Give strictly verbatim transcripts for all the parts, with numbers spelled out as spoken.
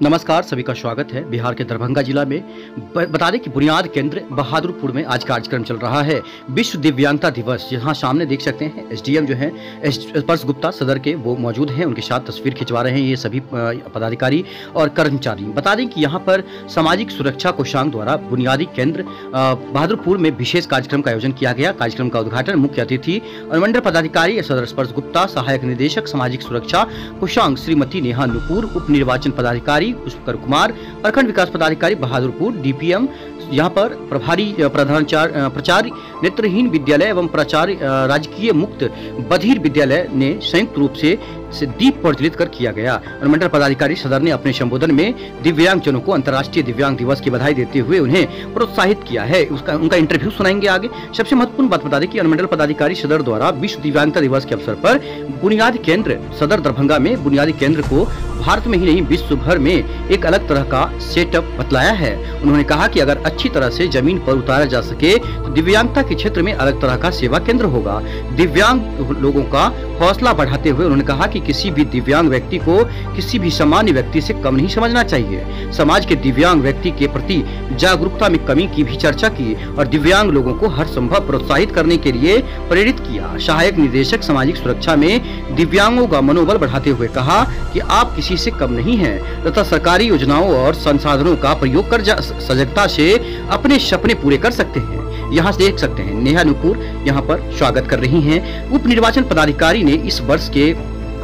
नमस्कार, सभी का स्वागत है। बिहार के दरभंगा जिला में बता दें कि बुनियाद केंद्र बहादुरपुर में आज कार्यक्रम चल रहा है, विश्व दिव्यांगता दिवस। यहाँ सामने देख सकते हैं एसडीएम जो हैं स्पर्श गुप्ता सदर के, वो मौजूद हैं, उनके साथ तस्वीर खिंचवा रहे हैं ये सभी पदाधिकारी और कर्मचारी। बता दें कि यहाँ पर सामाजिक सुरक्षा कोषांग द्वारा बुनियादी केंद्र बहादुरपुर में विशेष कार्यक्रम का आयोजन किया गया। कार्यक्रम का उद्घाटन मुख्य अतिथि अनुमंडल पदाधिकारी सदर स्पर्श गुप्ता, सहायक निदेशक सामाजिक सुरक्षा कोषांग श्रीमती नेहा नुपुर, उप निर्वाचन पदाधिकारी पुष्कर कुमार, प्रखंड विकास पदाधिकारी बहादुरपुर, डीपीएम यहाँ पर प्रभारी प्रधानाचार्य प्राचार्य नेत्रहीन विद्यालय एवं प्राचार्य राजकीय मुक्त बधिर विद्यालय ने संयुक्त रूप से से दीप प्रज्वलित कर किया गया। अनुमंडल पदाधिकारी सदर ने अपने संबोधन में दिव्यांगजनों को अंतर्राष्ट्रीय दिव्यांग दिवस की बधाई देते हुए उन्हें प्रोत्साहित किया है। उसका उनका इंटरव्यू सुनाएंगे आगे। सबसे महत्वपूर्ण बात बता दें कि अनुमंडल पदाधिकारी सदर द्वारा विश्व दिव्यांगता दिवस के अवसर पर बुनियादी केंद्र सदर दरभंगा में बुनियादी केंद्र को भारत में ही नहीं विश्व भर में एक अलग तरह का सेटअप बतलाया है। उन्होंने कहा कि अगर अच्छी तरह से जमीन पर उतारा जा सके तो दिव्यांगता के क्षेत्र में अलग तरह का सेवा केंद्र होगा। दिव्यांग लोगों का हौसला बढ़ाते हुए उन्होंने कहा कि किसी भी दिव्यांग व्यक्ति को किसी भी सामान्य व्यक्ति से कम नहीं समझना चाहिए। समाज के दिव्यांग व्यक्ति के प्रति जागरूकता में कमी की भी चर्चा की और दिव्यांग लोगों को हर संभव प्रोत्साहित करने के लिए प्रेरित किया। सहायक निदेशक सामाजिक सुरक्षा में दिव्यांगों का मनोबल बढ़ाते हुए कहा कि आप किसी से कम नहीं हैं तथा सरकारी योजनाओं और संसाधनों का प्रयोग कर सजगता से अपने सपने पूरे कर सकते हैं। यहाँ देख सकते हैं नेहा नुपुर यहाँ पर स्वागत कर रही हैं। उप निर्वाचन पदाधिकारी ने इस वर्ष के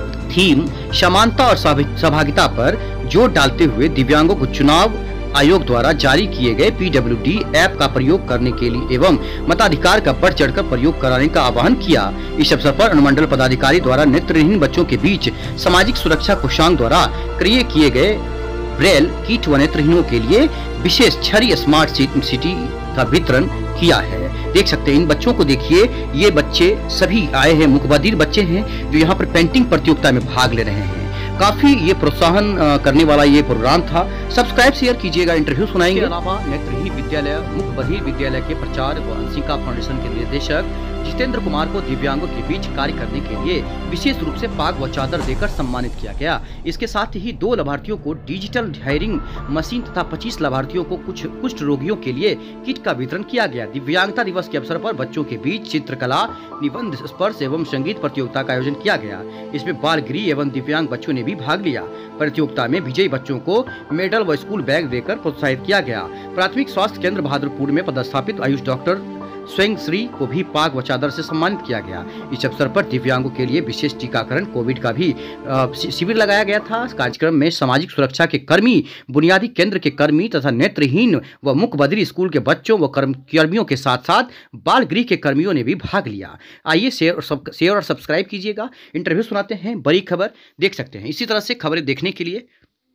थीम समानता और सहभागिता पर जोर डालते हुए दिव्यांगों को चुनाव आयोग द्वारा जारी किए गए पीडब्ल्यूडी ऐप का प्रयोग करने के लिए एवं मताधिकार का बढ़ चढ़कर प्रयोग कराने का आह्वान किया। इस अवसर पर अनुमंडल पदाधिकारी द्वारा नेत्रहीन बच्चों के बीच सामाजिक सुरक्षा कोषांग द्वारा क्रय किए गए ब्रेल किट व नेत्रहीनों के लिए विशेष छड़ी स्मार्ट सिटी का वितरण किया है। देख सकते हैं इन बच्चों को, देखिए ये बच्चे सभी आए हैं, मुकबधिर बच्चे हैं जो यहाँ पर पेंटिंग प्रतियोगिता में भाग ले रहे हैं। काफी ये प्रोत्साहन करने वाला ये प्रोग्राम था। सब्सक्राइब शेयर कीजिएगा, इंटरव्यू सुनाएंगे। इसके अलावा नेत्रहीन विद्यालय मुकबधिर विद्यालय के प्राचार्य व अंशिका फाउंडेशन के निर्देशक जितेंद्र कुमार को दिव्यांगों के बीच कार्य करने के लिए विशेष रूप से पाग व चादर देकर सम्मानित किया गया। इसके साथ ही दो लाभार्थियों को डिजिटल हायरिंग मशीन तथा पच्चीस लाभार्थियों को कुछ कुष्ठ रोगियों के लिए किट का वितरण किया गया। दिव्यांगता दिवस के अवसर पर बच्चों के बीच चित्रकला, निबंध स्पर्श एवं संगीत प्रतियोगिता का आयोजन किया गया। इसमें बाल गृह एवं दिव्यांग बच्चों ने भी भाग लिया। प्रतियोगिता में विजयी बच्चों को मेडल व स्कूल बैग देकर प्रोत्साहित किया गया। प्राथमिक स्वास्थ्य केंद्र बहादुरपुर में पदस्थापित आयुष डॉक्टर स्वयं श्री को भी पाग व चादर से सम्मानित किया गया। इस अवसर पर दिव्यांगों के लिए विशेष टीकाकरण कोविड का भी शिविर लगाया गया था। इस कार्यक्रम में सामाजिक सुरक्षा के कर्मी, बुनियादी केंद्र के कर्मी तथा नेत्रहीन व मुकबधिर स्कूल के बच्चों व कर्मियों के साथ साथ बाल गृह के कर्मियों ने भी भाग लिया। आइए शेयर और सब शेयर और सब्सक्राइब कीजिएगा। इंटरव्यू सुनाते हैं, बड़ी खबर देख सकते हैं। इसी तरह से खबरें देखने के लिए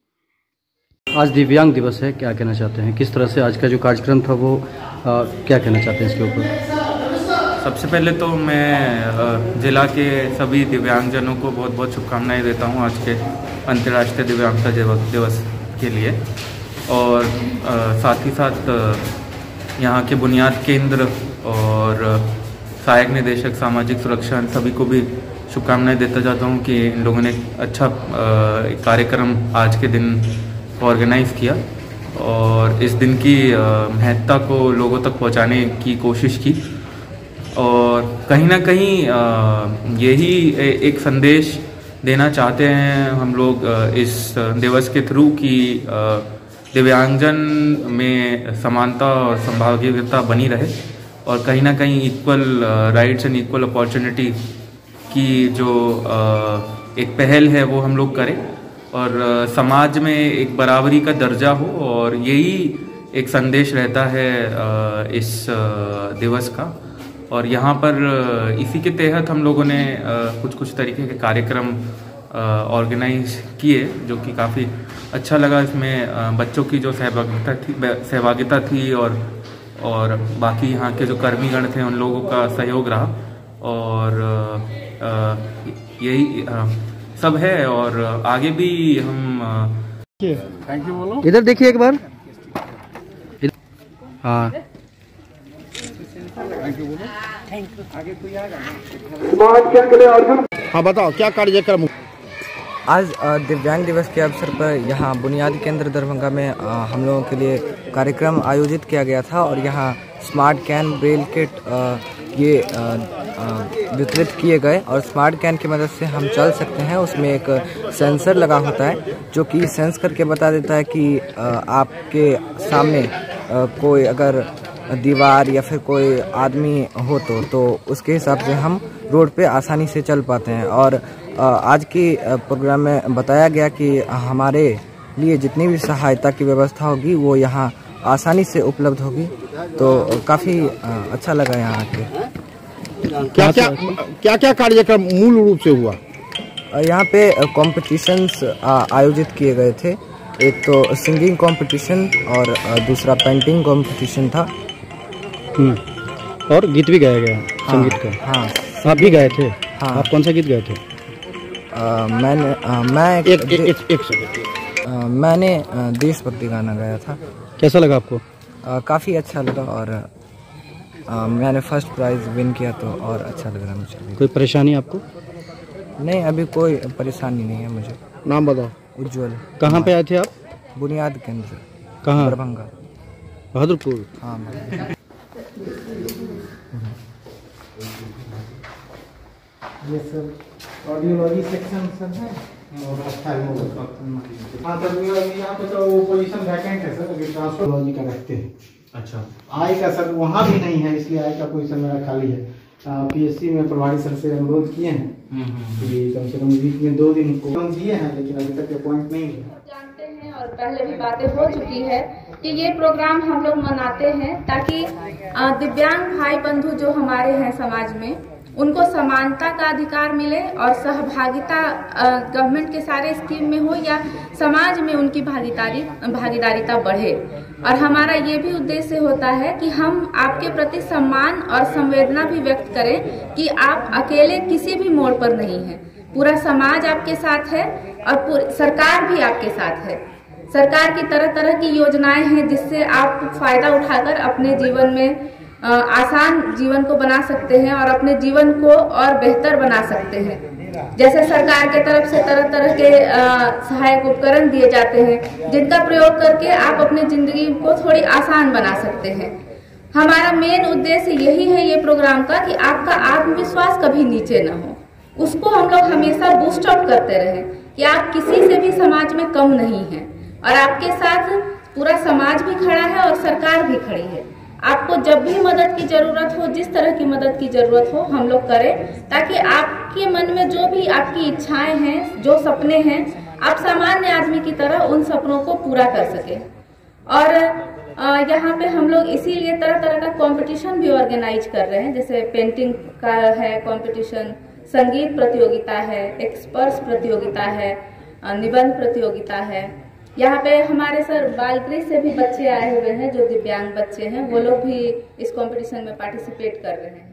आज दिव्यांग दिवस है, क्या कहना चाहते हैं? किस तरह से आज का जो कार्यक्रम था वो आ, क्या कहना चाहते हैं इसके ऊपर? सबसे पहले तो मैं जिला के सभी दिव्यांगजनों को बहुत बहुत शुभकामनाएं देता हूं आज के अंतर्राष्ट्रीय दिव्यांगता दिवस के लिए। और आ, साथ ही साथ यहाँ के बुनियाद केंद्र और सहायक निदेशक सामाजिक सुरक्षा सभी को भी शुभकामनाएं देता जाता हूँ कि इन लोगों ने अच्छा कार्यक्रम आज के दिन ऑर्गेनाइज़ किया और इस दिन की महत्ता को लोगों तक पहुंचाने की कोशिश की। और कहीं ना कहीं यही एक संदेश देना चाहते हैं हम लोग इस दिवस के थ्रू कि दिव्यांगजन में समानता और संभाव्यता बनी रहे और कहीं ना कहीं equal rights and equal opportunity की जो एक पहल है वो हम लोग करें और समाज में एक बराबरी का दर्जा हो। और यही एक संदेश रहता है इस दिवस का। और यहाँ पर इसी के तहत हम लोगों ने कुछ कुछ तरीके के कार्यक्रम ऑर्गेनाइज किए जो कि काफ़ी अच्छा लगा। इसमें बच्चों की जो सहभागिता थी सहभागिता थी और और बाकी यहाँ के जो कर्मीगण थे उन लोगों का सहयोग रहा। और यही सब है और आगे भी हम थैंक यू बोलो। इधर देखिए एक बार। हाँ थैंक यू बोलो। Thank you. आगे कोई आएगा? हाँ बताओ क्या कार्यक्रम? आज दिव्यांग दिवस के अवसर पर यहाँ बुनियादी केंद्र दरभंगा में हम लोगों के लिए कार्यक्रम आयोजित किया गया था और यहाँ स्मार्ट कैन, ब्रेल किट ये वितरित किए गए। और स्मार्ट कैन की मदद से हम चल सकते हैं। उसमें एक सेंसर लगा होता है जो कि सेंस करके बता देता है कि आपके सामने कोई अगर दीवार या फिर कोई आदमी हो तो तो उसके हिसाब से हम रोड पे आसानी से चल पाते हैं। और आज की प्रोग्राम में बताया गया कि हमारे लिए जितनी भी सहायता की व्यवस्था होगी वो यहाँ आसानी से उपलब्ध होगी, तो काफ़ी अच्छा लगा यहाँ आके। क्या क्या क्या क्या कार्यक्रम मूल रूप से हुआ? यहाँ पे कॉम्पिटिशन्स आयोजित किए गए थे। एक तो सिंगिंग कंपटीशन और दूसरा पेंटिंग कंपटीशन था। और गीत भी गाया गया संगीत का। हाँ, आप भी गाए थे? हाँ। आप कौन सा गीत गाए थे? आ, मैंने आ, मैं एक, एक, एक, एक सेकंड मैंने देशभक्ति गाना गाया था। कैसा लगा आपको? काफ़ी अच्छा लगा और आ, मैंने फर्स्ट प्राइज विन किया तो और अच्छा लग रहा मुझे। कोई परेशानी आपको? नहीं, अभी कोई परेशानी नहीं है मुझे। नाम बताओ। उज्जवल। कहाँ पे आए थे आप? बुनियाद केंद्र। कहाँ? दरभंगा। बहादुरपुर। हाँ। ये सब ऑडियोलॉजी सेक्शन सब है और अच्छा है। हाँ सर, यहाँ पे तो पोजीशन वैकेंट है सर, ट्रांसफर का रखते हैं। अच्छा, आय का सर वहाँ भी नहीं है, इसलिए आय का पोजीशन मेरा खाली है। पीएससी में प्रभारी सर से अनुरोध किए हैं कि कम से कम वीक में दो दिन को दिए हैं, लेकिन अभी तक अपॉइंट नहीं है। जानते हैं और पहले भी बातें हो चुकी है कि ये प्रोग्राम हम लोग मनाते हैं ताकि दिव्यांग भाई बंधु जो हमारे हैं समाज में, उनको समानता का अधिकार मिले और सहभागिता गवर्नमेंट के सारे स्कीम में हो या समाज में उनकी भागीदारी भागीदारिता बढ़े। और हमारा ये भी उद्देश्य होता है कि हम आपके प्रति सम्मान और संवेदना भी व्यक्त करें कि आप अकेले किसी भी मोड़ पर नहीं हैं। पूरा समाज आपके साथ है और सरकार भी आपके साथ है। सरकार की तरह तरह की योजनाएं हैं जिससे आप फायदा उठाकर अपने जीवन में आसान जीवन को बना सकते हैं और अपने जीवन को और बेहतर बना सकते हैं। जैसे सरकार के तरफ से तरह तरह के सहायक उपकरण दिए जाते हैं जिनका प्रयोग करके आप अपनी जिंदगी को थोड़ी आसान बना सकते हैं। हमारा मेन उद्देश्य यही है ये प्रोग्राम का कि आपका आत्मविश्वास कभी नीचे न हो, उसको हम लोग हमेशा बूस्ट अप करते रहें कि आप किसी से भी समाज में कम नहीं हैं और आपके साथ पूरा समाज भी खड़ा है और सरकार भी खड़ी है। आपको जब भी मदद की जरूरत हो, जिस तरह की मदद की जरूरत हो, हम लोग करें ताकि आपके मन में जो भी आपकी इच्छाएं हैं, जो सपने हैं, आप सामान्य आदमी की तरह उन सपनों को पूरा कर सके। और यहाँ पे हम लोग इसीलिए तरह तरह का कंपटीशन भी ऑर्गेनाइज कर रहे हैं। जैसे पेंटिंग का है कंपटीशन, संगीत प्रतियोगिता है, एक्सपर्ट्स प्रतियोगिता है, निबंध प्रतियोगिता है। यहाँ पे हमारे सर बालगृह से भी बच्चे आए हुए हैं जो दिव्यांग बच्चे हैं, वो लोग भी इस कंपटीशन में पार्टिसिपेट कर रहे हैं।